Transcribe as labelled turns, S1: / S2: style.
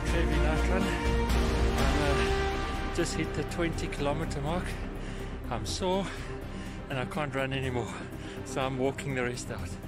S1: Trevi Night Run. Just hit the 20-kilometer mark. I'm sore and I can't run anymore, so I'm walking the rest out.